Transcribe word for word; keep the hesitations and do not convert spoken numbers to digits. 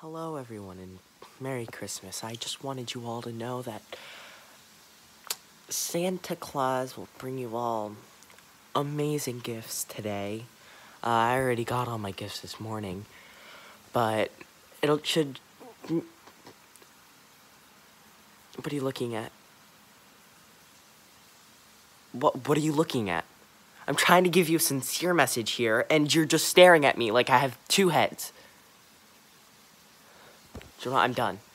Hello everyone and Merry Christmas. I just wanted you all to know that Santa Claus will bring you all amazing gifts today. Uh, I already got all my gifts this morning, but it'll should... What are you looking at? What, what are you looking at? I'm trying to give you a sincere message here, and you're just staring at me like I have two heads. So I'm done.